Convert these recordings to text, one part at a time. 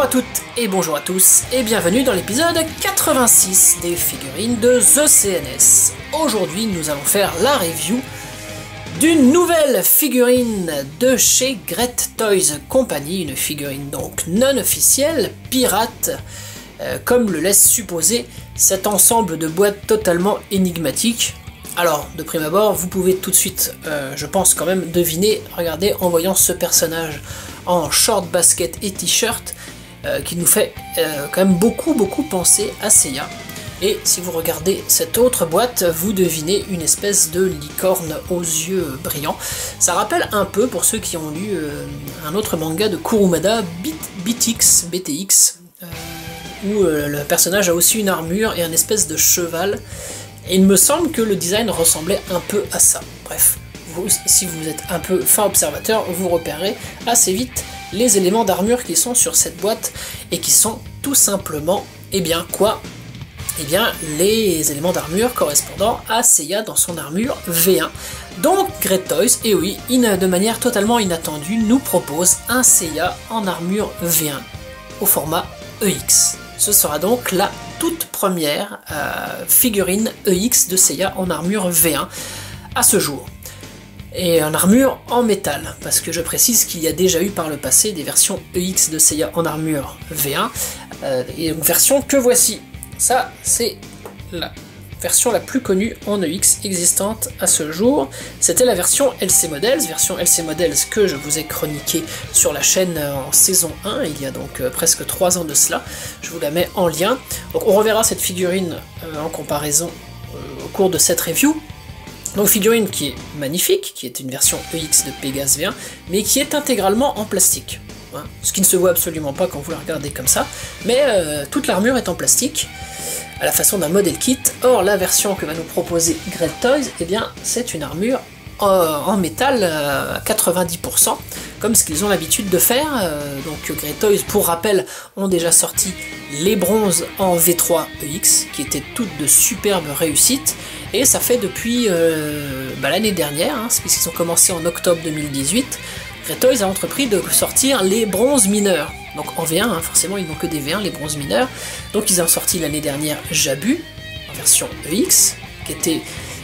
à toutes et bonjour à tous et bienvenue dans l'épisode 86 des figurines de The CNS. Aujourd'hui nous allons faire la review d'une nouvelle figurine de chez Great Toys Company, une figurine donc non officielle, pirate, comme le laisse supposer cet ensemble de boîtes totalement énigmatiques. Alors, de prime abord, vous pouvez tout de suite, je pense quand même, deviner, regardez, en voyant ce personnage en short, basket et t-shirt, qui nous fait quand même beaucoup penser à Seiya. Et si vous regardez cette autre boîte, vous devinez une espèce de licorne aux yeux brillants. Ça rappelle un peu, pour ceux qui ont lu un autre manga de Kurumada, BTX, où le personnage a aussi une armure et un espèce de cheval. Et il me semble que le design ressemblait un peu à ça. Bref, si vous êtes un peu fin observateur, vous repérez assez vite les éléments d'armure qui sont sur cette boîte et qui sont tout simplement, eh bien quoi ? Eh bien les éléments d'armure correspondant à Seiya dans son armure V1. Donc Great Toys, et oui, de manière totalement inattendue, nous propose un Seiya en armure V1 au format EX. Ce sera donc la toute première figurine EX de Seiya en armure V1 à ce jour. Et en armure en métal, parce que je précise qu'il y a déjà eu par le passé des versions EX de Seiya en armure V1, et une version que voici. Ça, c'est la version la plus connue en EX existante à ce jour. C'était la version LC Models que je vous ai chroniqué sur la chaîne en saison 1, il y a donc presque 3 ans de cela. Je vous la mets en lien. Donc on reverra cette figurine en comparaison au cours de cette review. Donc figurine qui est magnifique, qui est une version EX de Pégase V1, mais qui est intégralement en plastique. Hein, ce qui ne se voit absolument pas quand vous la regardez comme ça, mais toute l'armure est en plastique, à la façon d'un model kit. Or la version que va nous proposer Great Toys, eh bien c'est une armure en métal à 90%, comme ce qu'ils ont l'habitude de faire. Donc Great Toys, pour rappel, ont déjà sorti les bronzes en V3 EX, qui étaient toutes de superbes réussites, et ça fait depuis l'année dernière, hein, puisqu'ils ont commencé en octobre 2018, Great Toys a entrepris de sortir les bronzes mineurs. Donc en V1, hein, forcément ils n'ont que des V1, les bronzes mineurs. Donc ils ont sorti l'année dernière Jabu, en version EX, qui était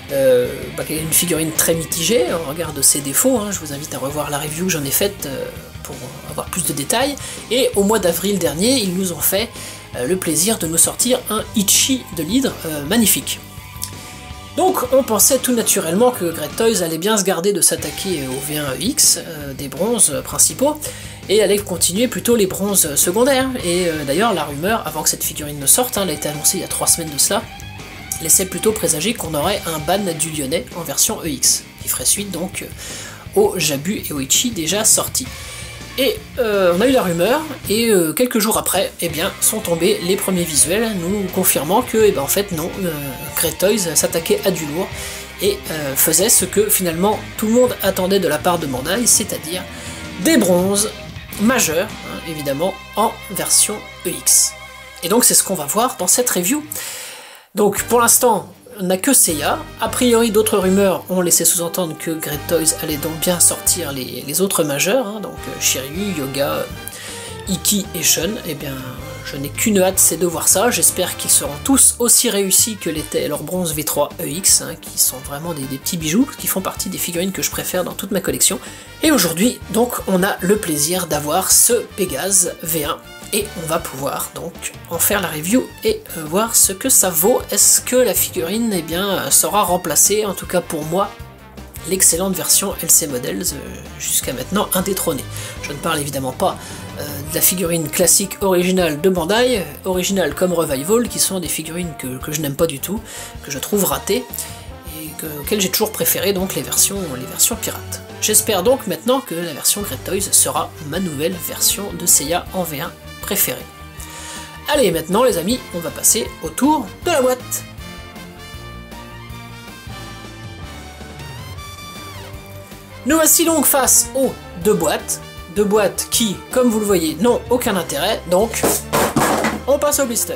une figurine très mitigée en regard de ses défauts. Hein. Je vous invite à revoir la review que j'en ai faite pour avoir plus de détails. Et au mois d'avril dernier, ils nous ont fait le plaisir de nous sortir un Ichi de l'hydre magnifique. Donc on pensait tout naturellement que Great Toys allait bien se garder de s'attaquer au V1 EX, des bronzes principaux, et allait continuer plutôt les bronzes secondaires. Et d'ailleurs la rumeur, avant que cette figurine ne sorte, elle a été annoncée il y a 3 semaines de cela, laissait plutôt présager qu'on aurait un ban du Lyonnais en version EX, qui ferait suite donc au Jabu et au Ichi déjà sortis. Et on a eu la rumeur, et quelques jours après, eh bien, sont tombés les premiers visuels, nous confirmant que, en fait, non, Great Toys s'attaquait à du lourd, et faisait ce que, finalement, tout le monde attendait de la part de Bandai, c'est-à-dire des bronzes majeurs, hein, évidemment, en version EX. Et donc, c'est ce qu'on va voir dans cette review. Donc, pour l'instant, on n'a que Seiya. A priori, d'autres rumeurs ont laissé sous-entendre que Great Toys allait donc bien sortir les autres majeurs, hein, donc Shiryu, Yoga, Iki et Shun. Eh bien, je n'ai qu'une hâte, c'est de voir ça. J'espère qu'ils seront tous aussi réussis que l'était leur bronze V3 EX, hein, qui sont vraiment des petits bijoux, qui font partie des figurines que je préfère dans toute ma collection. Et aujourd'hui, donc, on a le plaisir d'avoir ce Pégase V1. Et on va pouvoir donc en faire la review et voir ce que ça vaut. Est-ce que la figurine sera remplacée, en tout cas pour moi, l'excellente version LC Models jusqu'à maintenant indétrônée. Je ne parle évidemment pas de la figurine classique originale de Bandai, originale comme Revival, qui sont des figurines que je n'aime pas du tout, que je trouve ratées, et auxquelles j'ai toujours préféré donc les versions pirates. J'espère donc maintenant que la version Great Toys sera ma nouvelle version de Seiya en V1 préférée. Allez, maintenant les amis, on va passer au tour de la boîte. Nous voici donc face aux deux boîtes qui, comme vous le voyez, n'ont aucun intérêt, donc on passe au blister.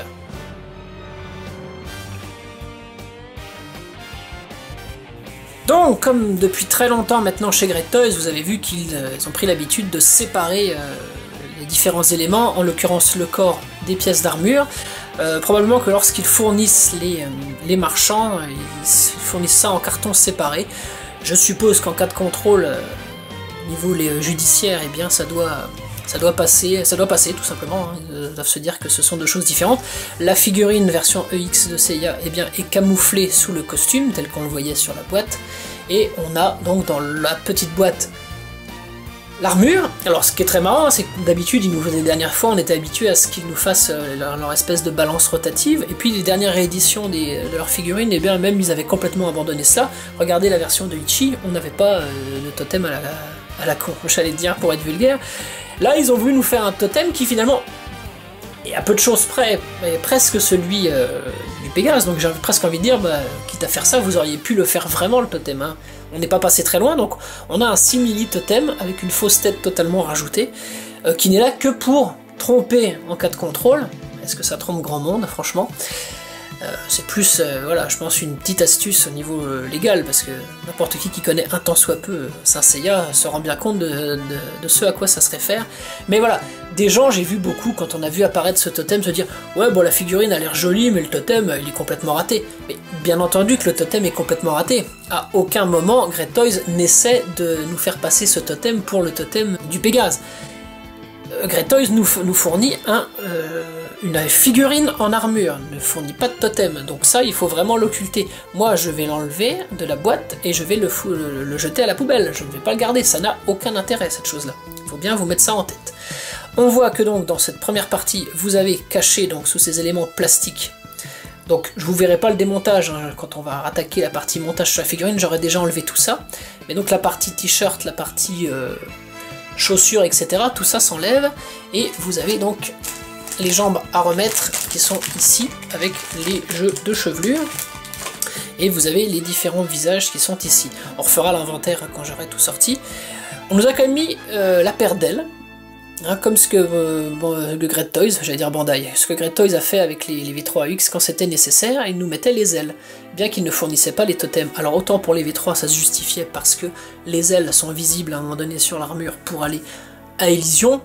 Donc, comme depuis très longtemps maintenant chez Great Toys, vous avez vu qu'ils ont pris l'habitude de séparer différents éléments, en l'occurrence le corps, des pièces d'armure. Probablement que lorsqu'ils fournissent les marchands, ils fournissent ça en cartons séparés. Je suppose qu'en cas de contrôle, au niveau judiciaire, eh bien ça doit passer tout simplement, hein. Ils doivent se dire que ce sont deux choses différentes. La figurine version EX de Seiya eh bien, est camouflée sous le costume, tel qu'on le voyait sur la boîte, et on a donc dans la petite boîte l'armure. Alors ce qui est très marrant, c'est que d'habitude, les dernières fois, on était habitué à ce qu'ils nous fassent leur espèce de balance rotative, et puis les dernières rééditions de leurs figurines, eh bien même ils avaient complètement abandonné ça. Regardez la version de Ichi, on n'avait pas de totem à la con, j'allais dire pour être vulgaire. Là, ils ont voulu nous faire un totem qui finalement est à peu de choses près, est presque celui du Pégase, donc j'ai presque envie de dire, bah, quitte à faire ça, vous auriez pu le faire vraiment le totem, hein. On n'est pas passé très loin, donc on a un simili totem avec une fausse tête totalement rajoutée, qui n'est là que pour tromper en cas de contrôle. Est-ce que ça trompe grand monde, franchement? C'est plus, voilà, je pense une petite astuce au niveau légal, parce que n'importe qui connaît un tant soit peu Saint Seiya se rend bien compte de ce à quoi ça se réfère. Mais voilà, des gens, j'ai vu beaucoup, quand on a vu apparaître ce totem, se dire « Ouais, bon, la figurine a l'air jolie, mais le totem, il est complètement raté. » Mais bien entendu que le totem est complètement raté. À aucun moment, Great Toys n'essaie de nous faire passer ce totem pour le totem du Pégase. Great Toys nous fournit une figurine en armure, ne fournit pas de totem, donc ça il faut vraiment l'occulter. Moi je vais l'enlever de la boîte et je vais le jeter à la poubelle, je ne vais pas le garder, ça n'a aucun intérêt cette chose là. Il faut bien vous mettre ça en tête. On voit que donc dans cette première partie vous avez caché donc sous ces éléments plastiques, donc je vous verrai pas le démontage, hein, quand on va attaquer la partie montage sur la figurine, j'aurais déjà enlevé tout ça, mais donc la partie t-shirt, la partie chaussures, etc., tout ça s'enlève, et vous avez donc les jambes à remettre qui sont ici, avec les jeux de chevelure, et vous avez les différents visages qui sont ici. On refera l'inventaire quand j'aurai tout sorti. On nous a quand même mis la paire d'ailes, hein, comme ce que le Great Toys, j'allais dire Bandai, ce que Great Toys a fait avec les V3AX quand c'était nécessaire, il nous mettait les ailes, bien qu'il ne fournissait pas les totems. Alors autant pour les V3 ça se justifiait parce que les ailes sont visibles à un moment donné sur l'armure pour aller à Elysion.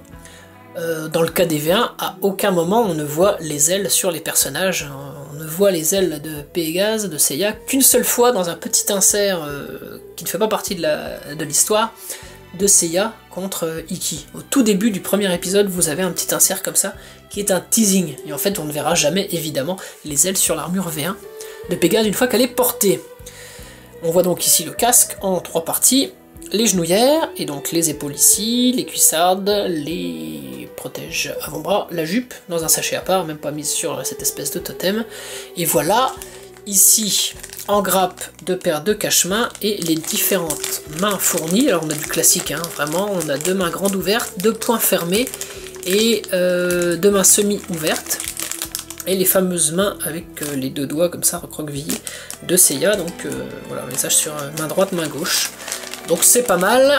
Dans le cas des V1, à aucun moment on ne voit les ailes sur les personnages, on ne voit les ailes de Pégase, de Seiya, qu'une seule fois dans un petit insert qui ne fait pas partie de l'histoire de Seiya contre Iki. Au tout début du premier épisode, vous avez un petit insert comme ça, qui est un teasing, et en fait on ne verra jamais évidemment les ailes sur l'armure V1 de Pégase une fois qu'elle est portée. On voit donc ici le casque en 3 parties, les genouillères, et donc les épaules ici, les cuissardes, les protèges avant-bras, la jupe dans un sachet à part, même pas mise sur cette espèce de totem, et voilà, ici, en grappe, 2 paires de cache-mains, et les différentes mains fournies. Alors on a du classique, hein, vraiment, on a 2 mains grandes ouvertes, 2 poings fermés, et 2 mains semi-ouvertes, et les fameuses mains avec les 2 doigts comme ça recroquevillés de Seiya, donc voilà, on les sache sur main droite, main gauche. Donc c'est pas mal,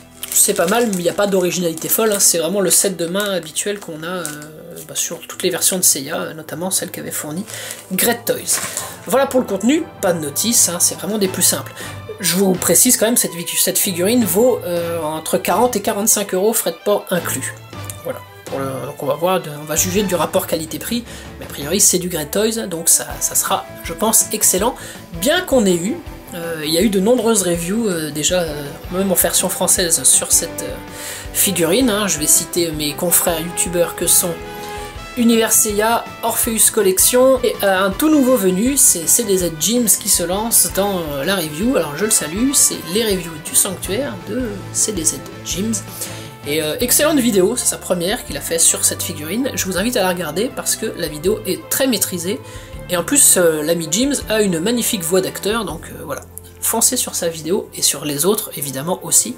mais il n'y a pas d'originalité folle, hein, c'est vraiment le set de mains habituel qu'on a sur toutes les versions de Seiya, notamment celle qu'avait fournie Great Toys. Voilà pour le contenu, pas de notice, hein, c'est vraiment des plus simples. Je vous précise quand même, cette figurine vaut entre 40 et 45 €, frais de port inclus. Voilà, donc on va juger du rapport qualité-prix, mais a priori c'est du Great Toys, donc ça sera, je pense, excellent, bien qu'on ait eu... il y a eu de nombreuses reviews déjà, même en version française, sur cette figurine, hein. Je vais citer mes confrères youtubeurs que sont Univers Seiya, Orpheus Collection, et un tout nouveau venu, c'est CDZ Gyms qui se lance dans la review. Alors je le salue, c'est les reviews du sanctuaire de CDZ Gyms. Et excellente vidéo, c'est sa première qu'il a fait sur cette figurine. Je vous invite à la regarder parce que la vidéo est très maîtrisée. Et en plus, l'ami Gyms a une magnifique voix d'acteur, donc voilà, foncez sur sa vidéo, et sur les autres, évidemment, aussi.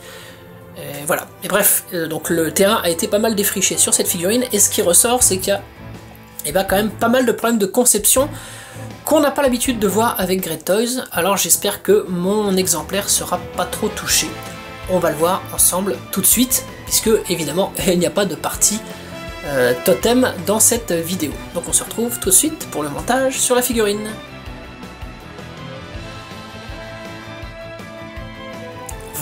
Voilà, et bref, donc le terrain a été pas mal défriché sur cette figurine, et ce qui ressort, c'est qu'il y a quand même pas mal de problèmes de conception qu'on n'a pas l'habitude de voir avec Great Toys, alors j'espère que mon exemplaire sera pas trop touché. On va le voir ensemble tout de suite, puisque, évidemment, il n'y a pas de partie totem dans cette vidéo. Donc on se retrouve tout de suite pour le montage sur la figurine.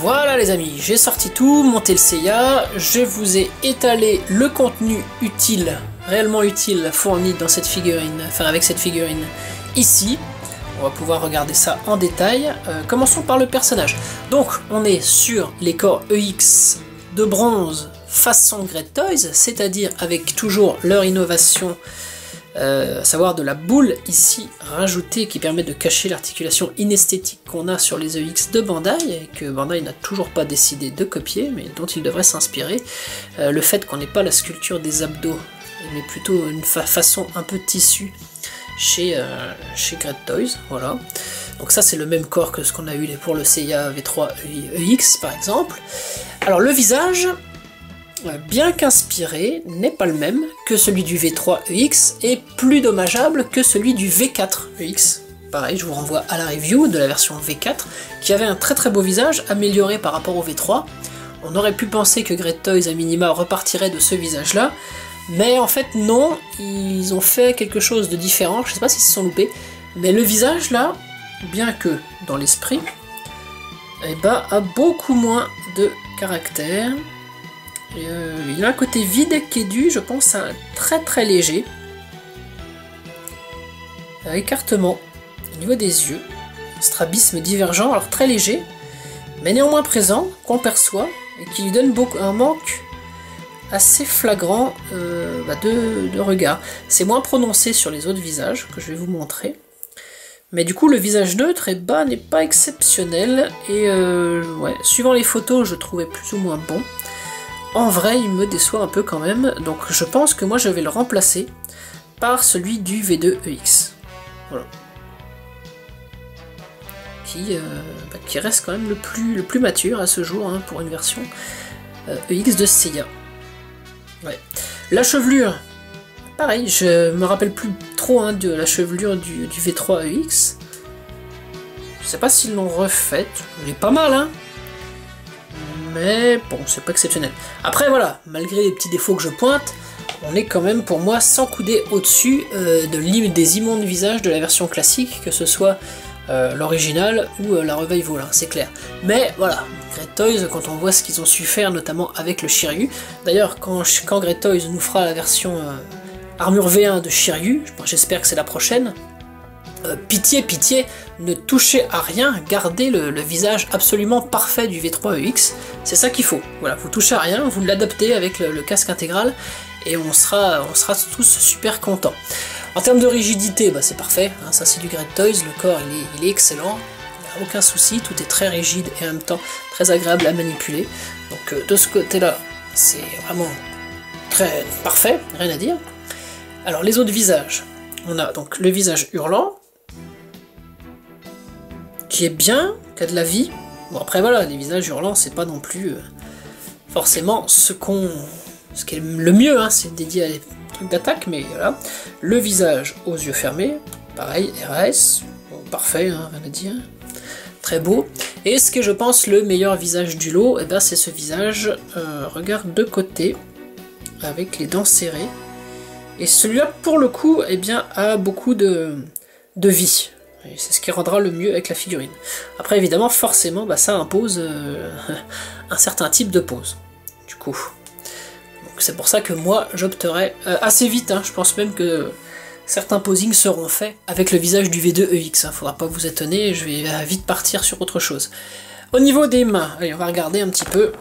Voilà les amis, j'ai sorti tout, monté le Seiya, je vous ai étalé le contenu utile, réellement utile, fourni dans cette figurine, enfin avec cette figurine ici. On va pouvoir regarder ça en détail. Commençons par le personnage. Donc on est sur les corps EX de bronze façon Great Toys, c'est-à-dire avec toujours leur innovation, à savoir de la boule ici rajoutée qui permet de cacher l'articulation inesthétique qu'on a sur les EX de Bandai et que Bandai n'a toujours pas décidé de copier mais dont il devrait s'inspirer. Le fait qu'on n'ait pas la sculpture des abdos mais plutôt une façon un peu tissu chez Great Toys, voilà. Donc ça c'est le même corps que ce qu'on a eu pour le Seiya V3 EX par exemple. Alors le visage, bien qu'inspiré, n'est pas le même que celui du V3 EX et plus dommageable que celui du V4 EX. Pareil, je vous renvoie à la review de la version V4 qui avait un très beau visage amélioré par rapport au V3. On aurait pu penser que Great Toys à minima repartirait de ce visage là, mais en fait non, ils ont fait quelque chose de différent, je sais pas s'ils se sont loupés, mais le visage là, bien que dans l'esprit, eh ben, a beaucoup moins de caractère. Il a un côté vide qui est dû, je pense, à un très léger écartement au niveau des yeux, strabisme divergent, alors très léger, mais néanmoins présent, qu'on perçoit, et qui lui donne un manque assez flagrant de regard. C'est moins prononcé sur les autres visages, que je vais vous montrer. Mais du coup, le visage neutre n'est pas exceptionnel, et ouais, suivant les photos, je trouvais plus ou moins bon. En vrai, il me déçoit un peu quand même, donc je pense que moi je vais le remplacer par celui du V2 EX. Voilà. Qui reste quand même le plus mature à ce jour, hein, pour une version EX de Seiya. Ouais. La chevelure, pareil, je me rappelle plus trop, hein, de la chevelure du V3 EX. Je sais pas s'ils l'ont refaite, elle est pas mal, hein. Mais bon, c'est pas exceptionnel. Après voilà, malgré les petits défauts que je pointe, on est quand même pour moi 100 coudées au-dessus des immondes visages de la version classique, que ce soit l'original ou la Revival, hein, c'est clair. Mais voilà, Great Toys, quand on voit ce qu'ils ont su faire, notamment avec le Shiryu, d'ailleurs quand Great Toys nous fera la version armure V1 de Shiryu, j'espère que c'est la prochaine, pitié, ne touchez à rien, gardez le visage absolument parfait du V3 EX, c'est ça qu'il faut. Voilà, vous touchez à rien, vous l'adaptez avec le casque intégral, et on sera tous super contents. En termes de rigidité, bah c'est parfait, hein, ça c'est du Great Toys, le corps il est excellent, il n'y a aucun souci, tout est très rigide et en même temps très agréable à manipuler. Donc de ce côté-là, c'est vraiment très parfait, rien à dire. Alors les autres visages, on a donc le visage hurlant, qui est bien, qui a de la vie. Bon après voilà, les visages hurlants, c'est pas non plus forcément ce qui est le mieux, hein, c'est dédié à des trucs d'attaque, mais voilà. Le visage aux yeux fermés, pareil, RAS, bon, parfait, hein, rien à dire, très beau. Et ce que je pense le meilleur visage du lot, eh ben, c'est ce visage, regard de côté, avec les dents serrées. Et celui-là, pour le coup, eh bien, a beaucoup de vie. C'est ce qui rendra le mieux avec la figurine. Après, évidemment, forcément, bah, ça impose un certain type de pose. Du coup. C'est pour ça que moi, j'opterai assez vite. Hein, je pense même que certains posings seront faits avec le visage du V2 EX. Hein, faudra pas vous étonner, je vais vite partir sur autre chose. Au niveau des mains, allez, on va regarder un petit peu.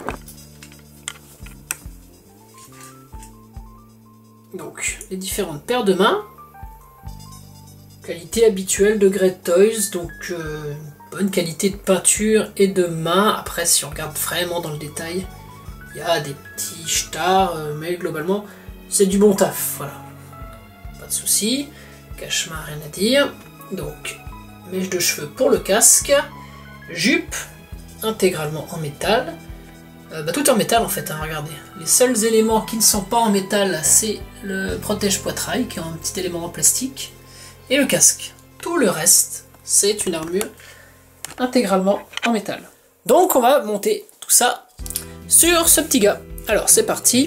Donc, les différentes paires de mains. Qualité habituelle de Great Toys, donc bonne qualité de peinture et de main. Après, si on regarde vraiment dans le détail, il y a des petits stars, mais globalement, c'est du bon taf, voilà. Pas de soucis, cache-main, rien à dire. Donc, mèche de cheveux pour le casque, jupe, intégralement en métal. Tout est en métal en fait, hein, regardez. Les seuls éléments qui ne sont pas en métal, c'est le protège-poitrail, qui est un petit élément en plastique, et le casque. Tout le reste, c'est une armure intégralement en métal. Donc on va monter tout ça sur ce petit gars. Alors c'est parti.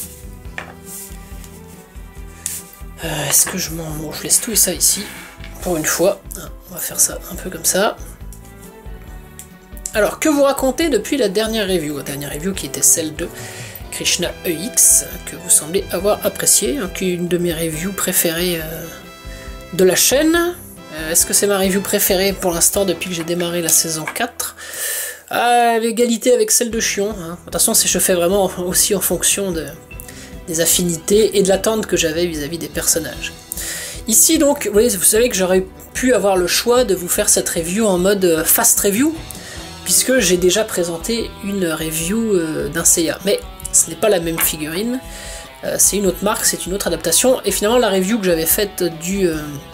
Est-ce que je laisse tout et ça ici, pour une fois. On va faire ça un peu comme ça. Alors, que vous racontez depuis la dernière review? La dernière review qui était celle de Krishna EX, que vous semblez avoir apprécié, hein, qui est une de mes reviews préférées de la chaîne. Est-ce que c'est ma review préférée pour l'instant depuis que j'ai démarré la saison 4? À l'égalité avec celle de Chion. Hein. De toute façon, je fais vraiment aussi en fonction des affinités et de l'attente que j'avais vis-à-vis des personnages. Ici donc, vous savez que j'aurais pu avoir le choix de vous faire cette review en mode fast review, puisque j'ai déjà présenté une review d'un Seiya. Mais ce n'est pas la même figurine, c'est une autre marque, c'est une autre adaptation, et finalement la review que j'avais faite du...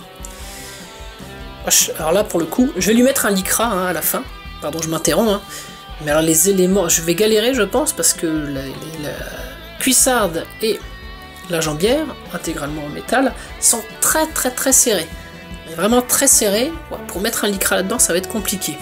Alors là pour le coup, je vais lui mettre un lycra hein, à la fin, pardon je m'interromps, hein. Mais alors les éléments, je vais galérer je pense, parce que la cuissarde et la jambière, intégralement en métal, sont très serrés. Mais vraiment très serrés. Pour mettre un lycra là-dedans, ça va être compliqué.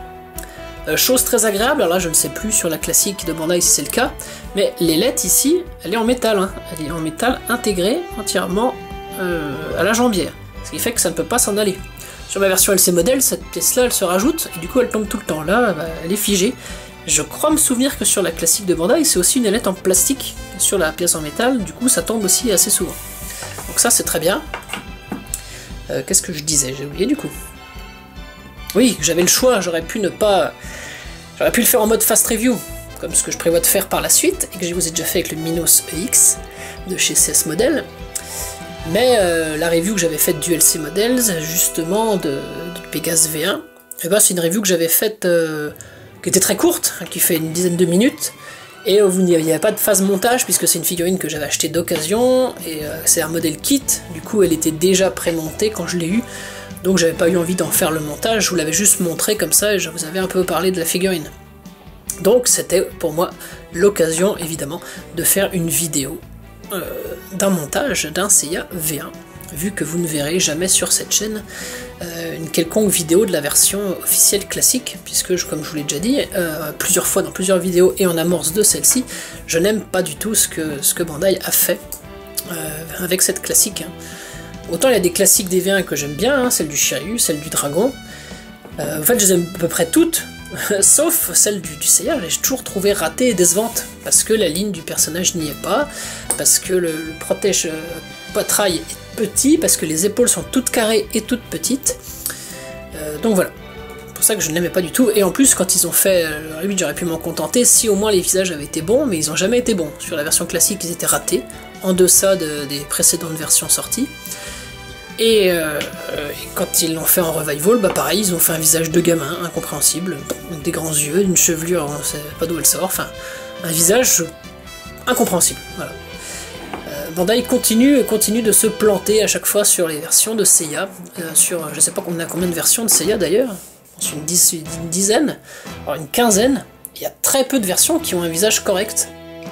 Chose très agréable, alors là je ne sais plus sur la classique de Bandai si c'est le cas, mais l'ailette ici, elle est en métal. Hein. Elle est en métal intégré entièrement à la jambière. Ce qui fait que ça ne peut pas s'en aller. Sur ma version LC modèle, cette pièce-là, elle se rajoute, et du coup elle tombe tout le temps. Là, bah, elle est figée. Je crois me souvenir que sur la classique de Bandai, c'est aussi une ailette en plastique sur la pièce en métal, du coup ça tombe aussi assez souvent. Donc ça c'est très bien. Qu'est-ce que je disais? J'ai oublié du coup. Oui, j'avais le choix, j'aurais pu ne pas... J'aurais pu le faire en mode fast review, comme ce que je prévois de faire par la suite, et que je vous ai déjà fait avec le Minos EX de chez CS Model. Mais la review que j'avais faite du LC Models, justement, du Pegasus V1, eh ben, c'est une review que j'avais faite... qui était très courte, qui fait une dizaine de minutes, et il n'y avait pas de phase montage, puisque c'est une figurine que j'avais achetée d'occasion, et c'est un modèle kit, du coup elle était déjà pré-montée quand je l'ai eue, donc j'avais pas eu envie d'en faire le montage, je vous l'avais juste montré comme ça, et je vous avais un peu parlé de la figurine. Donc c'était pour moi l'occasion, évidemment, de faire une vidéo d'un montage d'un Seiya V1, vu que vous ne verrez jamais sur cette chaîne une quelconque vidéo de la version officielle classique, puisque, comme je vous l'ai déjà dit, plusieurs fois dans plusieurs vidéos et en amorce de celle-ci, je n'aime pas du tout ce que Bandai a fait avec cette classique. Hein. Autant il y a des classiques des V1 que j'aime bien, hein, celle du Shiryu, celle du Dragon, en fait je les aime à peu près toutes, sauf celle du Seiya, j'ai toujours trouvé ratée et décevante, parce que la ligne du personnage n'y est pas, parce que le protège poitrail est petit, parce que les épaules sont toutes carrées et toutes petites, donc voilà, c'est pour ça que je ne l'aimais pas du tout, et en plus quand ils ont fait la review j'aurais pu m'en contenter si au moins les visages avaient été bons, mais ils n'ont jamais été bons. Sur la version classique ils étaient ratés, en deçà des précédentes versions sorties, et quand ils l'ont fait en revival, bah pareil, ils ont fait un visage de gamin, incompréhensible, avec des grands yeux, une chevelure, on ne sait pas d'où elle sort, enfin, un visage incompréhensible, voilà. Bandai continue de se planter à chaque fois sur les versions de Seiya, sur, je sais pas combien de versions de Seiya d'ailleurs, sur une dizaine, alors une quinzaine, il y a très peu de versions qui ont un visage correct.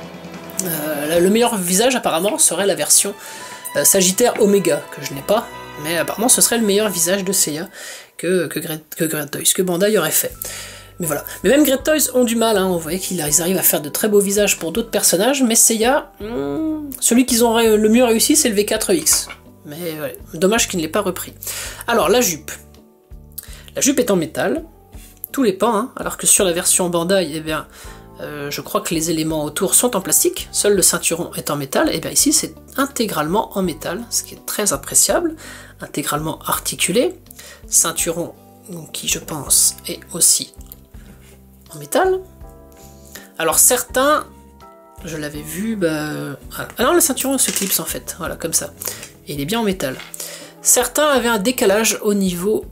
Le meilleur visage apparemment serait la version Sagittaire Omega, que je n'ai pas, mais apparemment ce serait le meilleur visage de Seiya que Great Toys, que Bandai aurait fait. Mais voilà. Mais même Great Toys ont du mal, hein. On voyait qu'ils arrivent à faire de très beaux visages pour d'autres personnages, mais Seiya, celui qu'ils ont le mieux réussi, c'est le V4X. Mais ouais, dommage qu'il ne l'ait pas repris. Alors, la jupe. La jupe est en métal, tous les pans, hein, alors que sur la version Bandai, eh bien, je crois que les éléments autour sont en plastique, seul le ceinturon est en métal, et bien ici c'est intégralement en métal, ce qui est très appréciable, intégralement articulé, ceinturon qui je pense est aussi en métal. Alors certains, je l'avais vu, ah non, le ceinturon se clipse en fait, voilà comme ça, et il est bien en métal. Certains avaient un décalage au niveau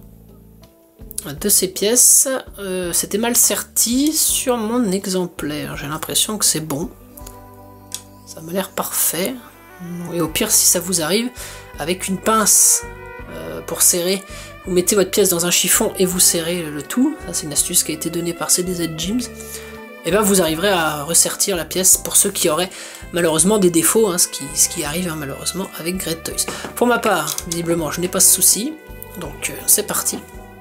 de ces pièces, c'était mal serti sur mon exemplaire, j'ai l'impression que c'est bon, ça m'a l'air parfait, et au pire si ça vous arrive, avec une pince pour serrer, vous mettez votre pièce dans un chiffon et vous serrez le tout, ça c'est une astuce qui a été donnée par CDZ Gyms, et bien vous arriverez à ressertir la pièce pour ceux qui auraient malheureusement des défauts, hein, ce qui arrive hein, malheureusement avec Great Toys. Pour ma part, visiblement je n'ai pas ce souci, donc c'est parti.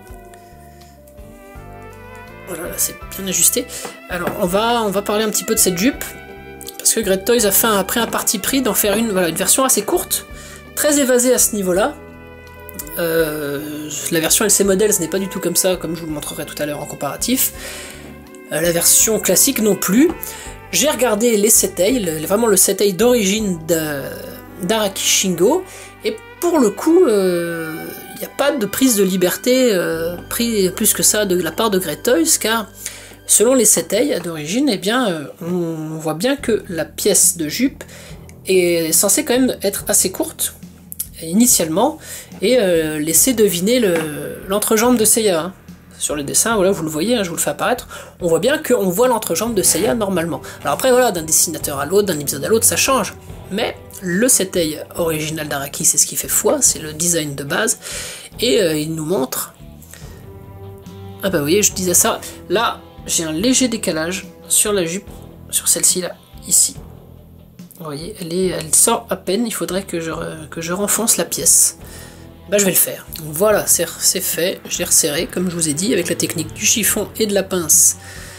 Voilà, c'est bien ajusté. Alors on va parler un petit peu de cette jupe, parce que Great Toys a pris un parti pris d'en faire une version assez courte, très évasée à ce niveau-là, La version LC Models n'est pas du tout comme ça, comme je vous le montrerai tout à l'heure en comparatif. La version classique non plus. J'ai regardé les Setei, vraiment le Setei d'origine d'Araki Shingo, et pour le coup, il n'y a pas de prise de liberté pris plus que ça de la part de Great Toys, car selon les Setei d'origine, eh bien, on voit bien que la pièce de jupe est censée quand même être assez courte, initialement, et laisser deviner l'entrejambe de Seiya. Hein. Sur le dessin, voilà, vous le voyez, hein, je vous le fais apparaître, on voit bien qu'on voit l'entrejambe de Seiya normalement. Alors après, voilà, d'un dessinateur à l'autre, d'un épisode à l'autre, ça change, mais le Setei original d'Araki, c'est ce qui fait foi, c'est le design de base, et il nous montre... Ah bah vous voyez, je disais ça, là, j'ai un léger décalage sur la jupe, sur celle-ci là, ici. Vous voyez, elle sort à peine, il faudrait que je renfonce la pièce. Bah, je vais le faire. Donc, voilà, c'est fait, je l'ai resserré, comme je vous ai dit, avec la technique du chiffon et de la pince.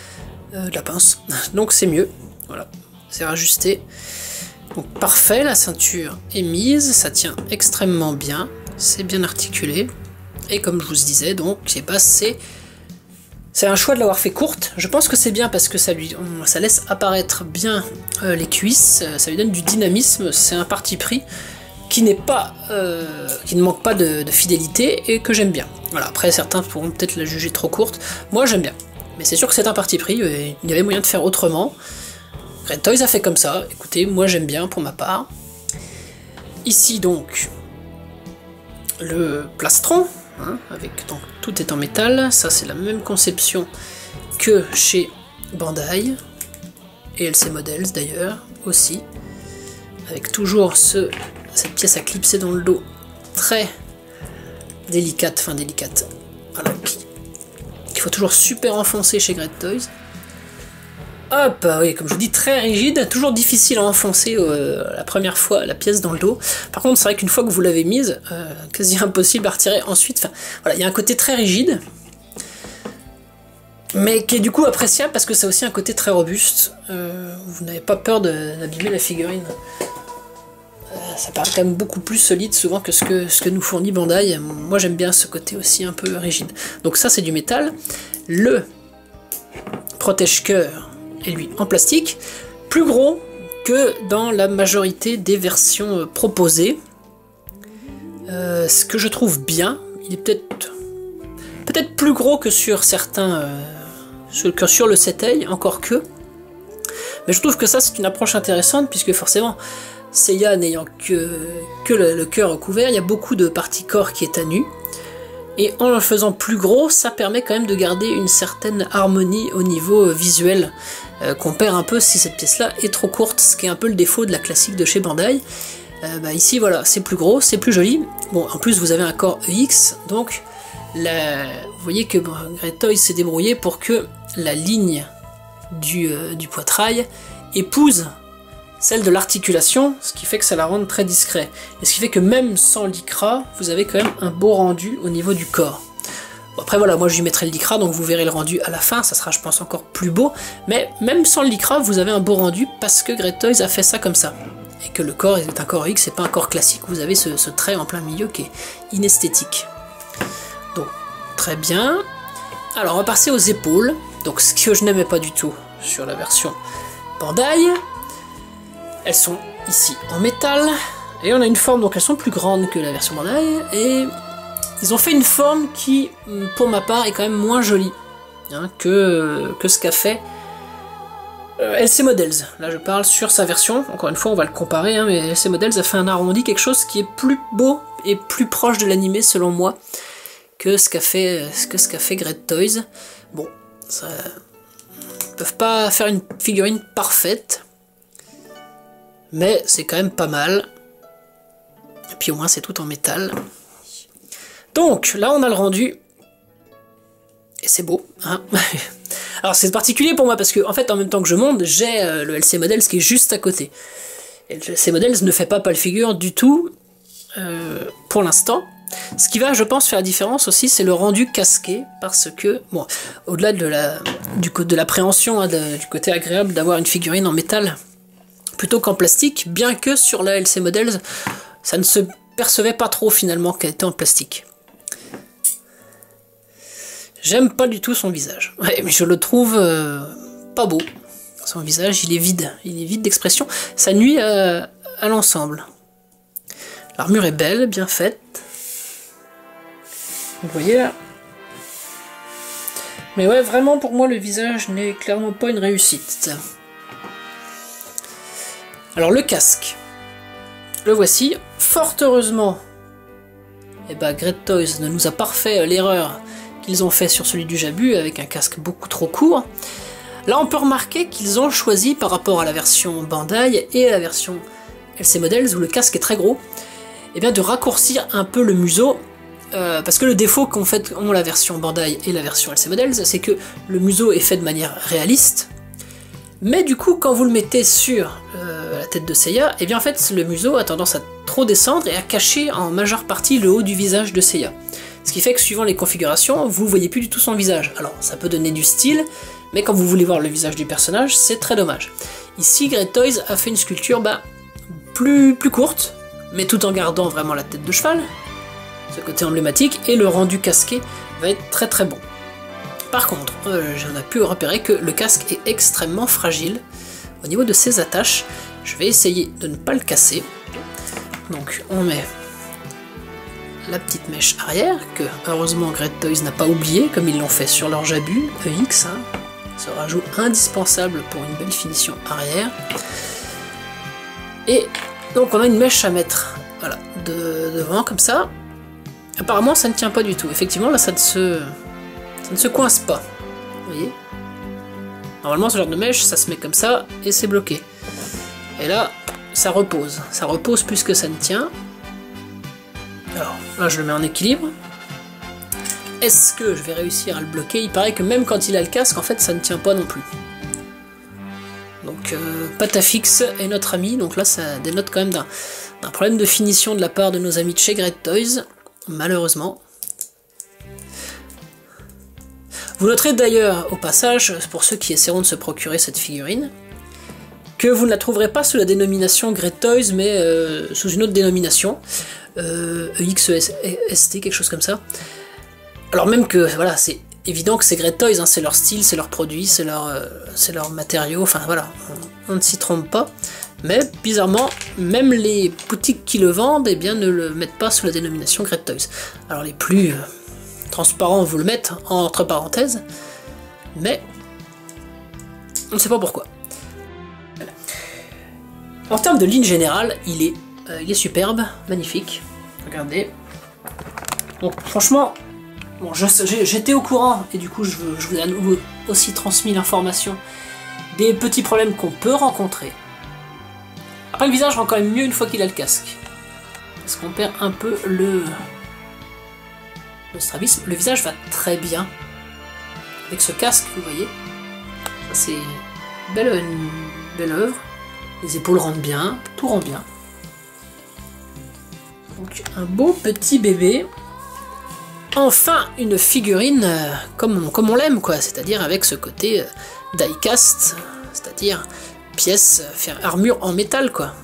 Donc c'est mieux, voilà, c'est rajusté. Donc parfait, la ceinture est mise, ça tient extrêmement bien, c'est bien articulé. Et comme je vous disais, donc, bah, c'est un choix de l'avoir fait courte. Je pense que c'est bien parce que ça laisse apparaître bien les cuisses, ça lui donne du dynamisme, c'est un parti pris qui ne manque pas de fidélité et que j'aime bien. Voilà, après certains pourront peut-être la juger trop courte, moi j'aime bien. Mais c'est sûr que c'est un parti pris, il y avait moyen de faire autrement. Great Toys a fait comme ça, écoutez, moi j'aime bien pour ma part. Ici donc, le plastron, hein, donc, tout est en métal, ça c'est la même conception que chez Bandai, et LC Models d'ailleurs, aussi, avec toujours cette pièce à clipser dans le dos, très délicate, voilà, qu'il faut toujours super enfoncer chez Great Toys. Hop, oui, comme je vous dis, très rigide, toujours difficile à enfoncer la première fois la pièce dans le dos. Par contre, c'est vrai qu'une fois que vous l'avez mise, quasi impossible à retirer ensuite. Enfin, voilà, il y a un côté très rigide, mais qui est du coup appréciable parce que c'est aussi un côté très robuste. Vous n'avez pas peur d'abîmer la figurine. Ça paraît quand même beaucoup plus solide souvent que ce que nous fournit Bandai. Moi j'aime bien ce côté aussi un peu rigide. Donc ça c'est du métal. Le protège-cœur est lui en plastique, plus gros que dans la majorité des versions proposées. Ce que je trouve bien, il est peut-être plus gros que sur certains, que sur le Setei, encore que. Mais je trouve que ça c'est une approche intéressante puisque forcément Seiya n'ayant que le cœur recouvert, il y a beaucoup de parties corps qui est à nu. Et en le faisant plus gros, ça permet quand même de garder une certaine harmonie au niveau visuel, qu'on perd un peu si cette pièce-là est trop courte, ce qui est un peu le défaut de la classique de chez Bandai. Ici, voilà, c'est plus gros, c'est plus joli. Bon, en plus, vous avez un corps EX, donc vous voyez que Great Toys s'est débrouillé pour que la ligne du poitrail épouse celle de l'articulation, ce qui fait que ça la rend très discret. Et ce qui fait que même sans lycra, vous avez quand même un beau rendu au niveau du corps. Bon, après voilà, moi je lui mettrai le lycra, donc vous verrez le rendu à la fin, ça sera je pense encore plus beau, mais même sans le lycra, vous avez un beau rendu parce que Great Toys a fait ça comme ça. Et que le corps est un corps X, c'est pas un corps classique, vous avez ce trait en plein milieu qui est inesthétique. Donc, très bien. Alors on va passer aux épaules, donc ce que je n'aimais pas du tout sur la version Bandai. Elles sont ici en métal, et on a une forme, donc elles sont plus grandes que la version Bandai, et ils ont fait une forme qui, pour ma part, est quand même moins jolie hein, que ce qu'a fait LC Models. Là je parle sur sa version, encore une fois on va le comparer, hein, mais LC Models a fait un arrondi, quelque chose qui est plus beau et plus proche de l'animé selon moi, que ce qu'a fait Great Toys. Bon, ça... ils peuvent pas faire une figurine parfaite, mais c'est quand même pas mal. Et puis au moins c'est tout en métal. Donc là on a le rendu. Et c'est beau. Hein. Alors c'est particulier pour moi parce que en fait en même temps que je monte, j'ai le LC Models qui est juste à côté. Et le LC Models ne fait pas pâle figure du tout pour l'instant. Ce qui va je pense faire la différence aussi, c'est le rendu casqué, parce que, bon, au-delà de l'appréhension, hein, du côté agréable d'avoir une figurine en métal plutôt qu'en plastique, bien que sur la LC Models, ça ne se percevais pas trop finalement qu'elle était en plastique. J'aime pas du tout son visage. Ouais, mais je le trouve pas beau. Son visage, il est vide d'expression. Ça nuit à l'ensemble. L'armure est belle, bien faite. Vous voyez là. Mais ouais, vraiment pour moi le visage n'est clairement pas une réussite. Alors le casque. Le voici. Fort heureusement, eh ben, Great Toys ne nous a pas refait l'erreur qu'ils ont fait sur celui du Jabu avec un casque beaucoup trop court. Là on peut remarquer qu'ils ont choisi par rapport à la version Bandai et à la version LC Models où le casque est très gros, eh bien de raccourcir un peu le museau, parce que le défaut qu'ont la version Bandai et la version LC Models, c'est que le museau est fait de manière réaliste, mais du coup quand vous le mettez sur la tête de Seiya, eh bien en fait le museau a tendance à trop descendre et à cacher en majeure partie le haut du visage de Seiya. Ce qui fait que suivant les configurations, vous voyez plus du tout son visage. Alors ça peut donner du style, mais quand vous voulez voir le visage du personnage, c'est très dommage. Ici, Great Toys a fait une sculpture plus courte, mais tout en gardant vraiment la tête de cheval, ce côté emblématique, et le rendu casqué va être très très bon. Par contre, j'en ai pu repérer que le casque est extrêmement fragile au niveau de ses attaches. Je vais essayer de ne pas le casser. Donc on met la petite mèche arrière, que heureusement Great Toys n'a pas oublié, comme ils l'ont fait sur leur Jabu EX, hein. Ce rajout indispensable pour une belle finition arrière. Et donc on a une mèche à mettre, voilà, devant comme ça. Apparemment ça ne tient pas du tout. Effectivement là ça ne se coince pas. Vous voyez? Normalement ce genre de mèche ça se met comme ça et c'est bloqué. Et là ça repose. Ça repose plus que ça ne tient. Alors là je le mets en équilibre. Est-ce que je vais réussir à le bloquer? Il paraît que même quand il a le casque, en fait, ça ne tient pas non plus. Donc, Patafix est notre ami. Donc là, ça dénote quand même d'un problème de finition de la part de nos amis de chez Great Toys. Malheureusement. Vous noterez d'ailleurs, au passage, pour ceux qui essaieront de se procurer cette figurine, que vous ne la trouverez pas sous la dénomination Great Toys, mais sous une autre dénomination. EXST, quelque chose comme ça. Alors même que, voilà, c'est évident que c'est Great Toys, hein, c'est leur style, c'est leur produit, c'est leur matériau, enfin voilà, on ne s'y trompe pas. Mais bizarrement, même les boutiques qui le vendent, eh bien, ne le mettent pas sous la dénomination Great Toys. Alors les plus transparents vous le mettent entre parenthèses, mais on ne sait pas pourquoi. Voilà. En termes de ligne générale, il est superbe, magnifique. Regardez. Donc franchement, bon, j'étais au courant, et du coup je vous ai à nouveau aussi transmis l'information des petits problèmes qu'on peut rencontrer. Après le visage rend quand même mieux une fois qu'il a le casque. Parce qu'on perd un peu le strabisme. Le visage va très bien. Avec ce casque, vous voyez. Ça c'est une belle œuvre. Les épaules rendent bien, tout rend bien. Donc un beau petit bébé. Enfin, une figurine comme on l'aime, quoi, c'est-à-dire avec ce côté die-cast, c'est-à-dire pièce, armure en métal, quoi.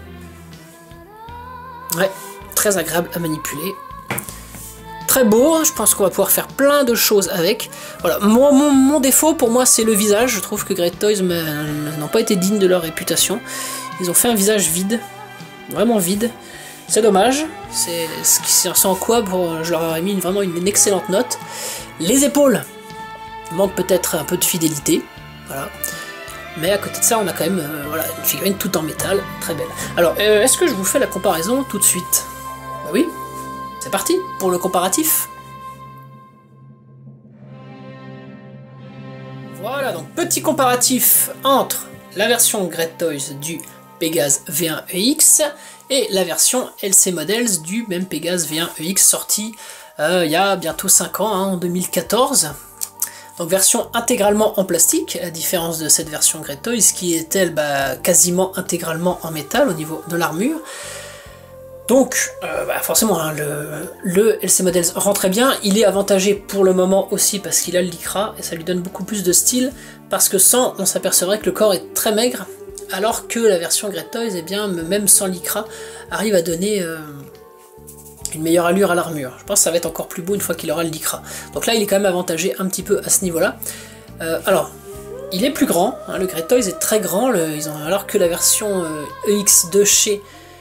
Ouais, très agréable à manipuler. Très beau, je pense qu'on va pouvoir faire plein de choses avec. Voilà, mon défaut pour moi c'est le visage, je trouve que Great Toys n'ont pas été dignes de leur réputation. Ils ont fait un visage vide, vraiment vide. C'est dommage, c'est sans quoi je leur aurais mis vraiment une excellente note. Les épaules manquent peut-être un peu de fidélité, voilà. Mais à côté de ça, on a quand même voilà, une figurine tout en métal, très belle. Alors, est-ce que je vous fais la comparaison tout de suite? Bah oui, c'est parti pour le comparatif. Voilà, donc petit comparatif entre la version Great Toys du Pégase V1EX et la version LC Models du même Pégase V1EX sorti il y a bientôt 5 ans, hein, en 2014. Donc version intégralement en plastique, à la différence de cette version Great Toys qui est elle quasiment intégralement en métal au niveau de l'armure. Donc forcément hein, le LC Models rend très bien, il est avantagé pour le moment aussi parce qu'il a le lycra et ça lui donne beaucoup plus de style, parce que sans, on s'apercevrait que le corps est très maigre, alors que la version Great Toys, eh bien, même sans lycra, arrive à donner une meilleure allure à l'armure. Je pense que ça va être encore plus beau une fois qu'il aura le lycra. Donc là il est quand même avantagé un petit peu à ce niveau-là. Alors, il est plus grand, hein, le Great Toys est très grand, alors que la version EX de chez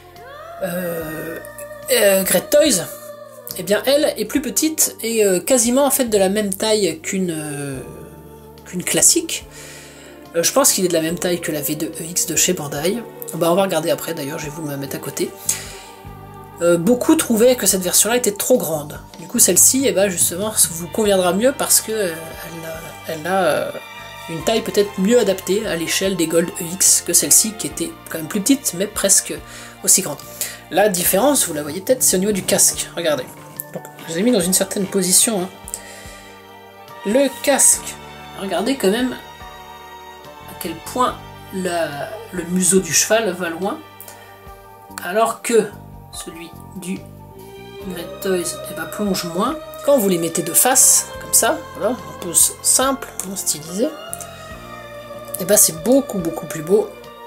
Great Toys, eh bien elle est plus petite et quasiment en fait de la même taille qu'une classique. Je pense qu'il est de la même taille que la V2EX de chez Bandai. Bah, on va regarder après d'ailleurs, je vais vous la mettre à côté. Beaucoup trouvaient que cette version-là était trop grande. Du coup, celle-ci, eh ben, justement, vous conviendra mieux parce que elle a une taille peut-être mieux adaptée à l'échelle des Gold EX que celle-ci, qui était quand même plus petite, mais presque aussi grande. La différence, vous la voyez peut-être, c'est au niveau du casque. Regardez. Donc, je vous ai mis dans une certaine position. Hein. Le casque, regardez quand même à quel point le museau du cheval va loin, alors que celui du Great Toys plonge moins. Quand vous les mettez de face, comme ça, voilà, en pose simple, non stylisé, c'est beaucoup plus beau.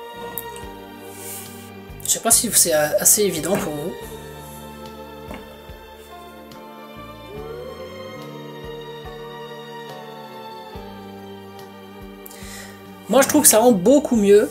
Je sais pas si c'est assez évident pour vous. Moi je trouve que ça rend beaucoup mieux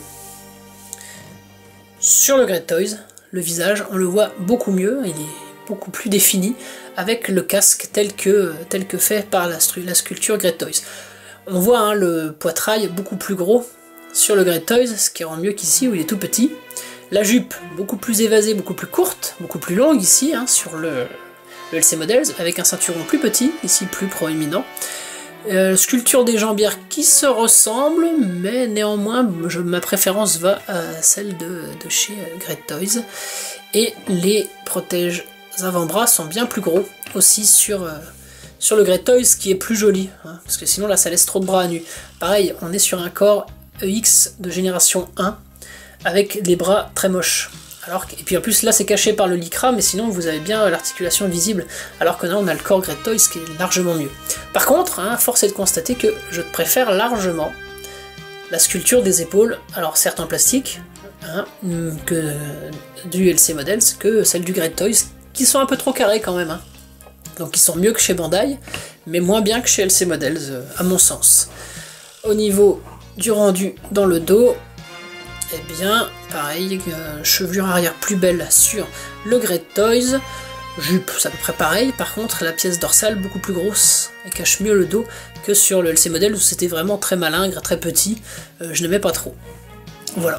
sur le Great Toys. Le visage, on le voit beaucoup mieux, il est beaucoup plus défini avec le casque tel que fait par la sculpture Great Toys. On voit hein, le poitrail beaucoup plus gros sur le Great Toys, ce qui rend mieux qu'ici où il est tout petit. La jupe beaucoup plus évasée, beaucoup plus courte, beaucoup plus longue ici hein, sur le LC Models, avec un ceinturon plus petit, ici plus proéminent. Sculpture des jambières qui se ressemblent, mais néanmoins ma préférence va à celle de chez Great Toys. Et les protèges avant-bras sont bien plus gros aussi sur le Great Toys, qui est plus joli, hein, parce que sinon là ça laisse trop de bras à nu. Pareil, on est sur un corps EX de génération 1, avec des bras très moches. Et puis en plus là c'est caché par le lycra, mais sinon vous avez bien l'articulation visible, alors que là on a le corps Great Toys qui est largement mieux. Par contre, hein, force est de constater que je préfère largement la sculpture des épaules, alors certes en plastique, hein, que du LC Models, que celle du Great Toys, qui sont un peu trop carrés quand même. Hein. Donc ils sont mieux que chez Bandai, mais moins bien que chez LC Models, à mon sens. Au niveau du rendu dans le dos, eh bien, pareil, chevelure arrière plus belle sur le Great Toys, jupe, c'est à peu près pareil, par contre la pièce dorsale beaucoup plus grosse et cache mieux le dos que sur le LC Model où c'était vraiment très malingre, très petit, je n'aimais pas trop. Voilà.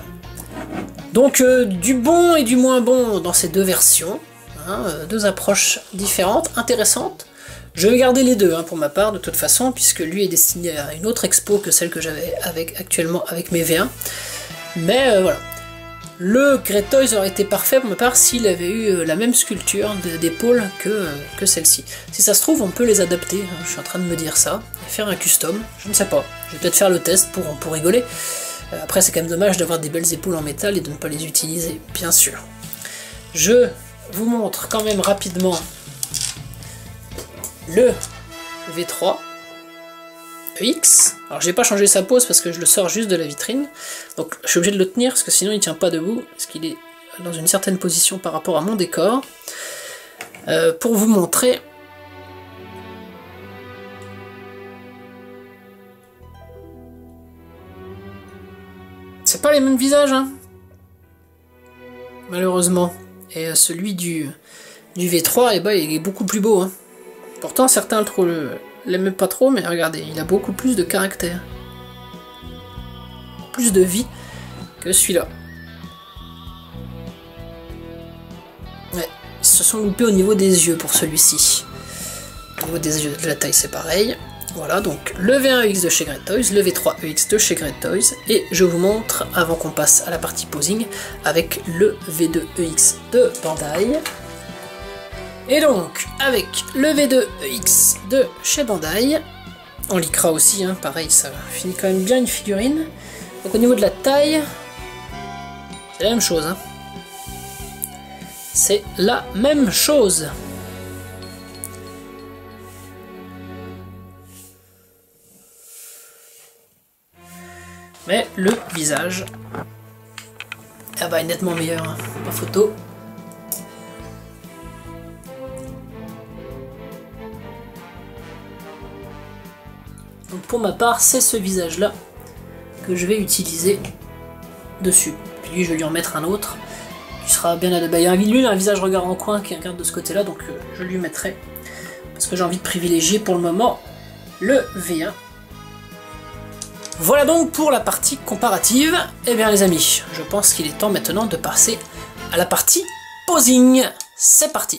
Donc du bon et du moins bon dans ces deux versions, hein, deux approches différentes, intéressantes. Je vais garder les deux hein, pour ma part de toute façon, puisque lui est destiné à une autre expo que celle que j'avais actuellement avec mes V1. Mais voilà, le Great Toys aurait été parfait pour ma part s'il avait eu la même sculpture d'épaule que celle-ci. Si ça se trouve, on peut les adapter, hein, je suis en train de me dire ça, et faire un custom, je ne sais pas. Je vais peut-être faire le test pour rigoler. Après, c'est quand même dommage d'avoir des belles épaules en métal et de ne pas les utiliser, bien sûr. Je vous montre quand même rapidement le V3. EX. Alors j'ai pas changé sa pose parce que je le sors juste de la vitrine, donc je suis obligé de le tenir parce que sinon il tient pas debout, parce qu'il est dans une certaine position par rapport à mon décor. Pour vous montrer c'est pas les mêmes visages hein, malheureusement, et celui du V3 eh ben, il est beaucoup plus beau hein. Pourtant certains l'aimaient pas trop, mais regardez, il a beaucoup plus de caractère, plus de vie que celui-là. Ouais, ils se sont loupés au niveau des yeux pour celui-ci. Au niveau des yeux, de la taille c'est pareil. Voilà, donc le V1EX de chez Great Toys, le V3EX de chez Great Toys, et je vous montre, avant qu'on passe à la partie posing, avec le V2EX de Bandai. Et donc, avec le V2EX de chez Bandai, en lycra aussi, hein, pareil, ça finit quand même bien une figurine. Donc au niveau de la taille, c'est la même chose. Hein. C'est la même chose. Mais le visage, ah bah, est nettement meilleur, hein, pas photo. pour ma part, c'est ce visage-là que je vais utiliser dessus. Puis lui, je vais lui en mettre un autre, qui sera bien adapté. Il y a un visage regard en coin qui regarde de ce côté-là, donc je lui mettrai, parce que j'ai envie de privilégier pour le moment le V1. Voilà donc pour la partie comparative. Eh bien les amis, je pense qu'il est temps maintenant de passer à la partie posing. C'est parti!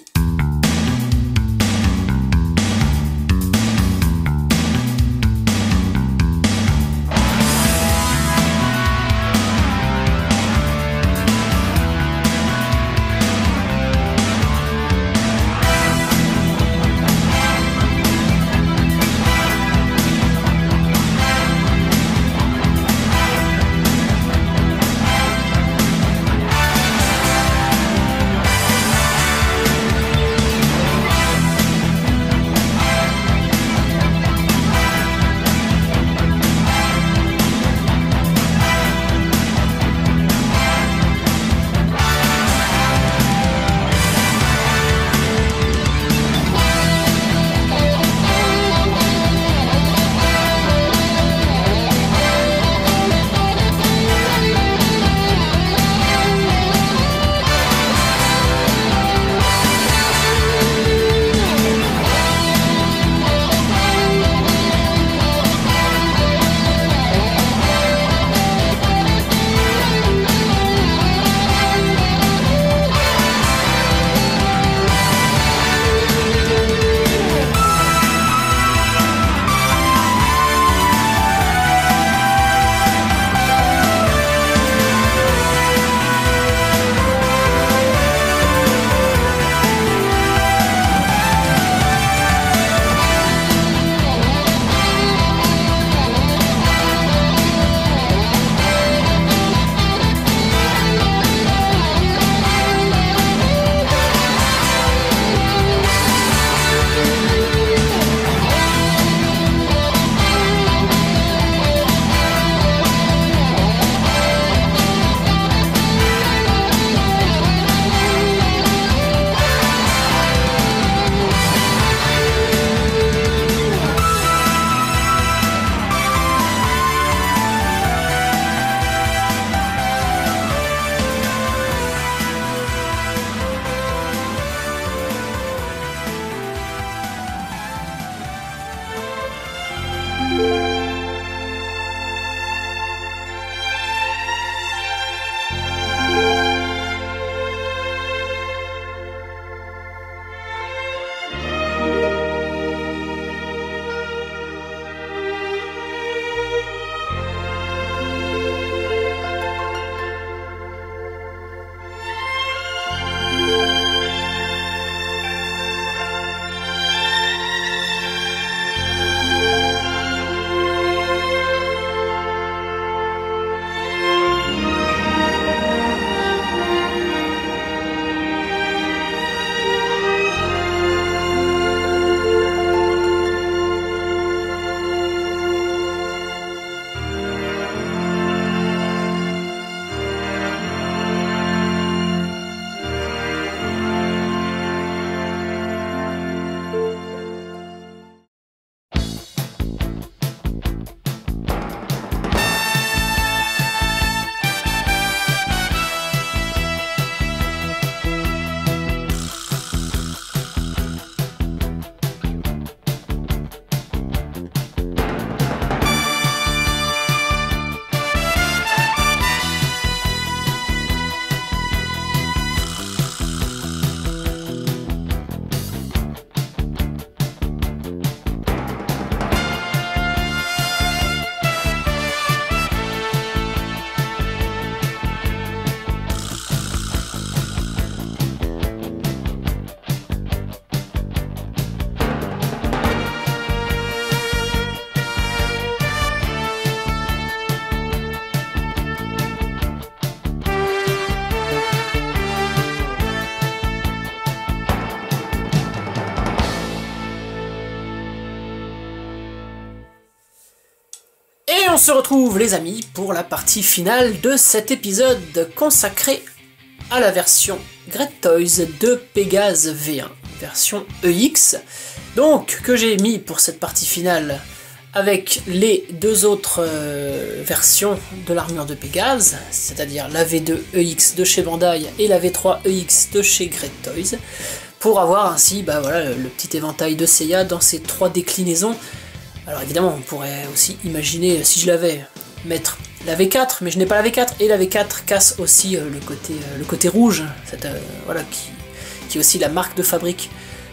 On se retrouve les amis pour la partie finale de cet épisode consacré à la version Great Toys de Pégase V1, version EX, donc que j'ai mis pour cette partie finale avec les deux autres versions de l'armure de Pégase, c'est-à-dire la V2EX de chez Bandai et la V3EX de chez Great Toys, pour avoir ainsi voilà, le petit éventail de Seiya dans ces 3 déclinaisons. Alors évidemment, on pourrait aussi imaginer, si je l'avais, mettre la V4, mais je n'ai pas la V4, et la V4 casse aussi le côté rouge, voilà, qui est aussi la marque de fabrique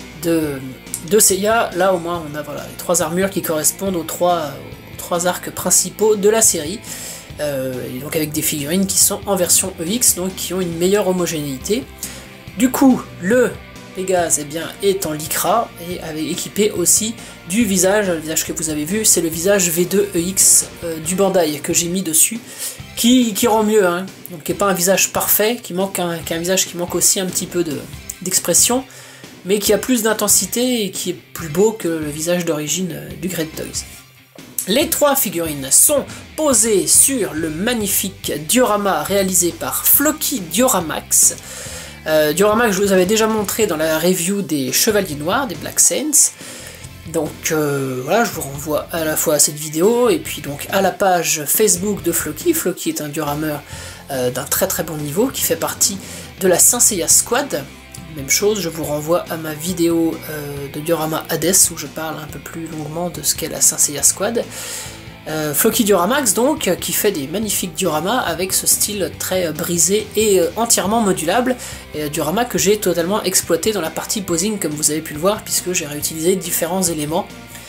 de Seiya. Là au moins on a voilà, les 3 armures qui correspondent aux trois arcs principaux de la série, et donc avec des figurines qui sont en version EX, donc qui ont une meilleure homogénéité. Du coup, le Pégase est en lycra et équipé aussi du visage. Le visage que vous avez vu, c'est le visage V2EX du Bandai que j'ai mis dessus, qui rend mieux, hein. Donc qui n'est pas un visage parfait, qui est un visage qui manque aussi un petit peu d'expression, mais qui a plus d'intensité et qui est plus beau que le visage d'origine du Great Toys. Les 3 figurines sont posées sur le magnifique diorama réalisé par Floki Dioramax. Diorama que je vous avais déjà montré dans la review des Chevaliers Noirs, des Black Saints. Donc voilà, je vous renvoie à la fois à cette vidéo et puis donc à la page Facebook de Floki. Floki est un diorameur d'un très bon niveau qui fait partie de la Saint Seiya Squad. Même chose, je vous renvoie à ma vidéo de diorama Hades où je parle un peu plus longuement de ce qu'est la Saint Seiya Squad. Floki Dioramax donc, qui fait des magnifiques dioramas avec ce style très brisé et entièrement modulable, et diorama que j'ai totalement exploité dans la partie posing comme vous avez pu le voir, puisque j'ai réutilisé différents éléments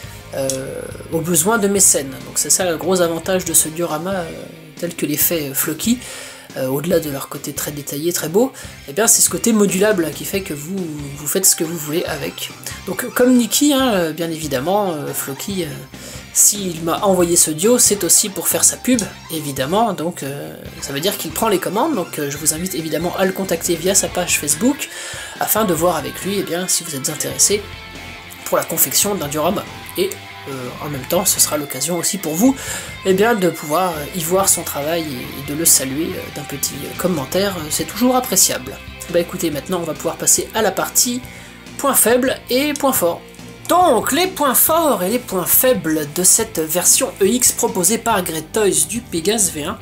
aux besoins de mes scènes. Donc c'est ça le gros avantage de ce diorama tel que les fait Floki, au-delà de leur côté très détaillé, très beau, et bien c'est ce côté modulable qui fait que vous faites ce que vous voulez avec. Donc comme Nikki, hein, bien évidemment, Floki, s'il m'a envoyé ce duo, c'est aussi pour faire sa pub, évidemment, donc ça veut dire qu'il prend les commandes, donc je vous invite évidemment à le contacter via sa page Facebook, afin de voir avec lui, si vous êtes intéressé pour la confection d'un diorama. Et en même temps, ce sera l'occasion aussi pour vous de pouvoir y voir son travail et de le saluer d'un petit commentaire, c'est toujours appréciable. Écoutez, maintenant on va pouvoir passer à la partie points faibles et points forts. Donc, les points forts et les points faibles de cette version EX proposée par Great Toys du Pégase V1.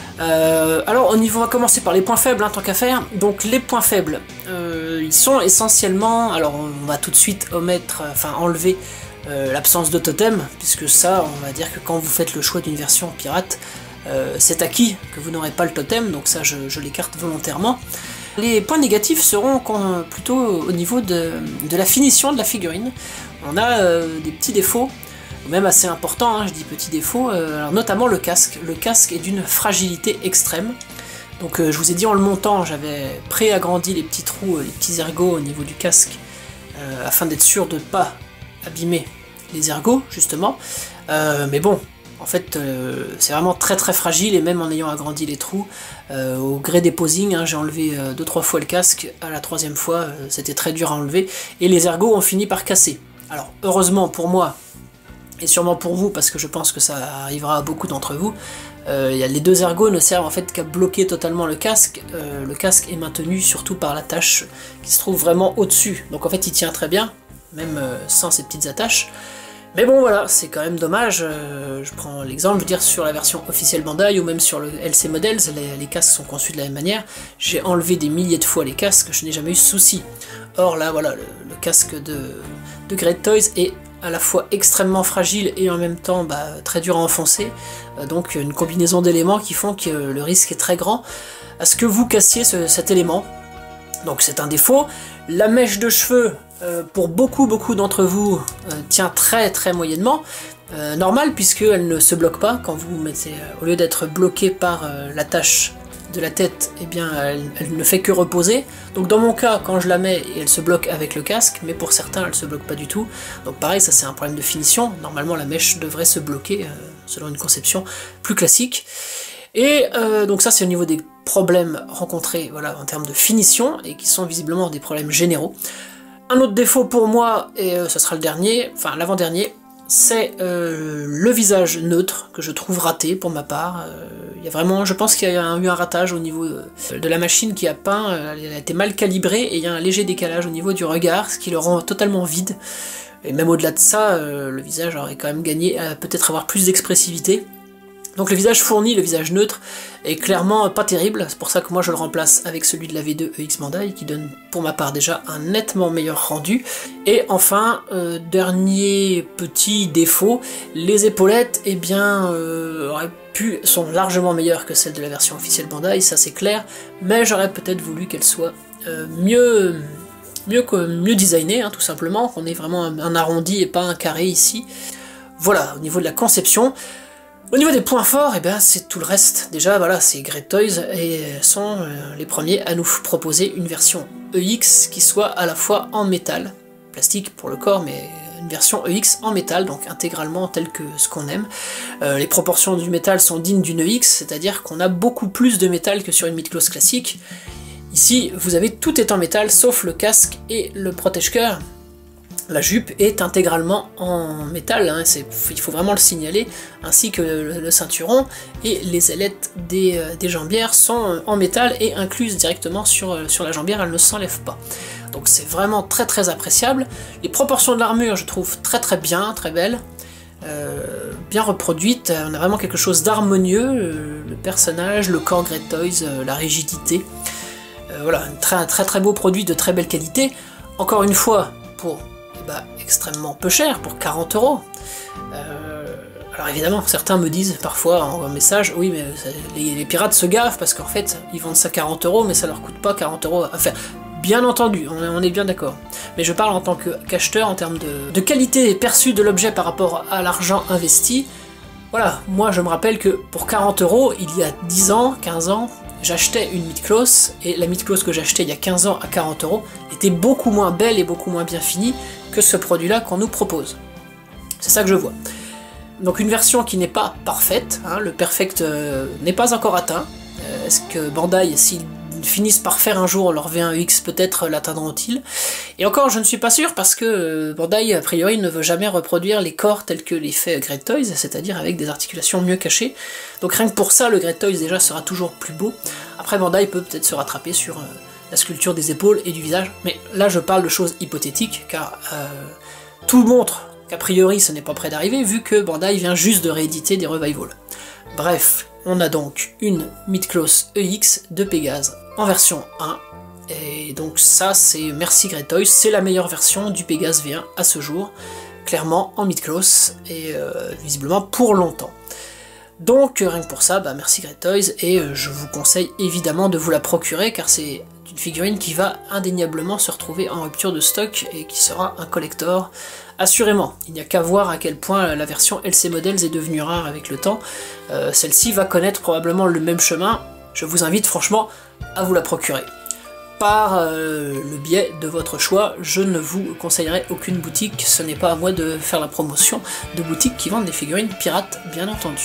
Alors, on va commencer par les points faibles, tant qu'à faire. Donc, les points faibles, ils sont essentiellement... Alors, on va tout de suite enlever l'absence de totem, puisque ça, on va dire que quand vous faites le choix d'une version pirate, c'est acquis que vous n'aurez pas le totem, donc ça, je l'écarte volontairement. Les points négatifs seront plutôt au niveau de la finition de la figurine. On a des petits défauts, même assez importants, hein, je dis petits défauts, alors notamment le casque. Le casque est d'une fragilité extrême. Donc je vous ai dit en le montant, j'avais pré-agrandi les petits trous, les petits ergots au niveau du casque, afin d'être sûr de ne pas abîmer les ergots, justement. Mais bon, en fait, c'est vraiment très fragile, et même en ayant agrandi les trous, au gré des posings, hein, j'ai enlevé 2-3 fois le casque, à la 3e fois, c'était très dur à enlever, et les ergots ont fini par casser. Alors, heureusement pour moi, et sûrement pour vous, parce que je pense que ça arrivera à beaucoup d'entre vous, les 2 ergots ne servent en fait qu'à bloquer totalement le casque. Le casque est maintenu surtout par l'attache qui se trouve vraiment au-dessus, donc en fait il tient très bien, même sans ces petites attaches. Mais bon voilà, c'est quand même dommage. Je prends l'exemple, je veux dire, sur la version officielle Bandai ou même sur le LC Models, les casques sont conçus de la même manière. J'ai enlevé des milliers de fois les casques, je n'ai jamais eu de souci. Or là voilà, le casque de Great Toys est à la fois extrêmement fragile et en même temps très dur à enfoncer. Donc une combinaison d'éléments qui font que le risque est très grand à ce que vous cassiez cet élément. Donc c'est un défaut. La mèche de cheveux, pour beaucoup d'entre vous, tient très moyennement. Normal, puisqu'elle ne se bloque pas quand vous mettez, au lieu d'être bloqué par l'attache de la tête, eh bien elle ne fait que reposer. Donc dans mon cas, quand je la mets, elle se bloque avec le casque, mais pour certains elle se bloque pas du tout. Donc pareil, ça c'est un problème de finition. Normalement la mèche devrait se bloquer selon une conception plus classique. Et donc ça c'est au niveau des problèmes rencontrés, voilà, en termes de finition, et qui sont visiblement des problèmes généraux. Un autre défaut pour moi, et ce sera le dernier, enfin l'avant-dernier, c'est le visage neutre, que je trouve raté pour ma part. Il y a vraiment, je pense qu'il y a eu un ratage au niveau de la machine qui a peint, elle a été mal calibrée, et il y a un léger décalage au niveau du regard, ce qui le rend totalement vide. Et même au-delà de ça, le visage aurait quand même gagné à peut-être avoir plus d'expressivité. Donc le visage fourni, le visage neutre, est clairement pas terrible, c'est pour ça que moi je le remplace avec celui de la V2 EX Bandai, qui donne pour ma part déjà un nettement meilleur rendu. Et enfin, dernier petit défaut, les épaulettes, eh bien, sont largement meilleures que celles de la version officielle Bandai, ça c'est clair, mais j'aurais peut-être voulu qu'elles soient mieux designées, hein, tout simplement, qu'on ait vraiment un arrondi et pas un carré ici. Voilà, au niveau de la conception. Au niveau des points forts, eh ben, c'est tout le reste. Déjà, voilà, c'est Great Toys et sont les premiers à nous proposer une version EX qui soit à la fois en métal, plastique pour le corps, mais une version EX en métal, donc intégralement telle que ce qu'on aime. Les proportions du métal sont dignes d'une EX, c'est-à-dire qu'on a beaucoup plus de métal que sur une mid-close classique. Ici, vous avez tout est en métal, sauf le casque et le protège-cœur. La jupe est intégralement en métal, hein, il faut vraiment le signaler, ainsi que le ceinturon, et les ailettes des jambières sont en métal et incluses directement sur la jambière, elles ne s'enlèvent pas. Donc c'est vraiment très très appréciable. Les proportions de l'armure, je trouve très bien, très belles, bien reproduites, on a vraiment quelque chose d'harmonieux, le personnage, le corps Great Toys, la rigidité. Voilà, un très beau produit de très belle qualité, encore une fois, pour extrêmement peu cher, pour 40 €. Alors évidemment, certains me disent parfois en message, oui mais les pirates se gavent parce qu'en fait ils vendent ça 40 €, mais ça leur coûte pas 40 €. Enfin, bien entendu, on est bien d'accord. Mais je parle en tant qu'acheteur, en termes de qualité perçue de l'objet par rapport à l'argent investi. Voilà, moi je me rappelle que pour 40 €, il y a 10 ans, 15 ans, j'achetais une mid-close, et la mid-close que j'achetais il y a 15 ans à 40 € était beaucoup moins belle et beaucoup moins bien finie que ce produit-là qu'on nous propose. C'est ça que je vois. Donc une version qui n'est pas parfaite, hein, le perfect n'est pas encore atteint. Est-ce que Bandai, s'ils finissent par faire un jour leur V1EX, peut-être l'atteindront-ils? Et encore, je ne suis pas sûr, parce que Bandai, a priori, ne veut jamais reproduire les corps tels que les fait Great Toys, c'est-à-dire avec des articulations mieux cachées. Donc rien que pour ça, le Great Toys déjà sera toujours plus beau. Après, Bandai peut peut-être se rattraper sur la sculpture des épaules et du visage, mais là je parle de choses hypothétiques, car tout montre qu'a priori ce n'est pas près d'arriver, vu que Bandai vient juste de rééditer des revivals. Bref, on a donc une mid-close EX de Pégase en version 1, et donc ça c'est merci Great Toys, c'est la meilleure version du Pégase V1 à ce jour, clairement en mid-close, et visiblement pour longtemps. Donc rien que pour ça, merci Great Toys, et je vous conseille évidemment de vous la procurer, car c'est une figurine qui va indéniablement se retrouver en rupture de stock et qui sera un collector, assurément. Il n'y a qu'à voir à quel point la version LC Models est devenue rare avec le temps. Celle-ci va connaître probablement le même chemin. Je vous invite franchement à vous la procurer. Par le biais de votre choix, je ne vous conseillerai aucune boutique, ce n'est pas à moi de faire la promotion de boutiques qui vendent des figurines pirates, bien entendu.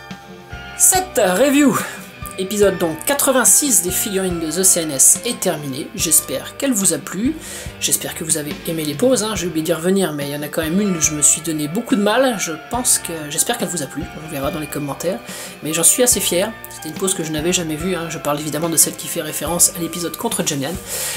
Cette review, épisode donc 86 des figurines de The CNS est terminée, j'espère qu'elle vous a plu, j'espère que vous avez aimé les poses, hein. J'ai oublié d'y revenir, mais il y en a quand même une où je me suis donné beaucoup de mal, j'espère qu'elle vous a plu, on verra dans les commentaires, mais j'en suis assez fier, c'était une pose que je n'avais jamais vue, hein. Je parle évidemment de celle qui fait référence à l'épisode contre Jamian.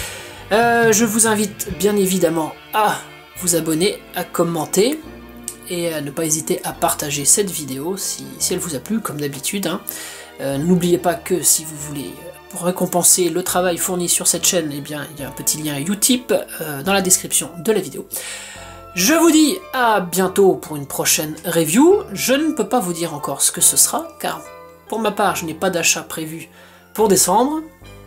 Je vous invite bien évidemment à vous abonner, à commenter, et à ne pas hésiter à partager cette vidéo si elle vous a plu, comme d'habitude, hein. N'oubliez pas que si vous voulez récompenser le travail fourni sur cette chaîne, eh bien il y a un petit lien Utip dans la description de la vidéo. Je vous dis à bientôt pour une prochaine review. Je ne peux pas vous dire encore ce que ce sera, car pour ma part je n'ai pas d'achat prévu pour décembre,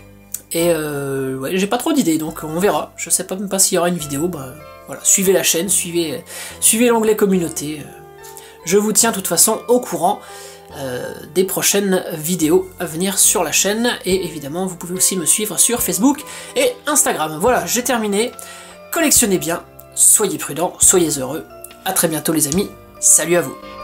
et ouais, j'ai pas trop d'idées, donc on verra. Je sais pas même pas s'il y aura une vidéo, voilà, suivez la chaîne, suivez l'onglet communauté. Je vous tiens de toute façon au courant des prochaines vidéos à venir sur la chaîne, et évidemment vous pouvez aussi me suivre sur Facebook et Instagram. Voilà, j'ai terminé, collectionnez bien, soyez prudents, soyez heureux, à très bientôt les amis, salut à vous.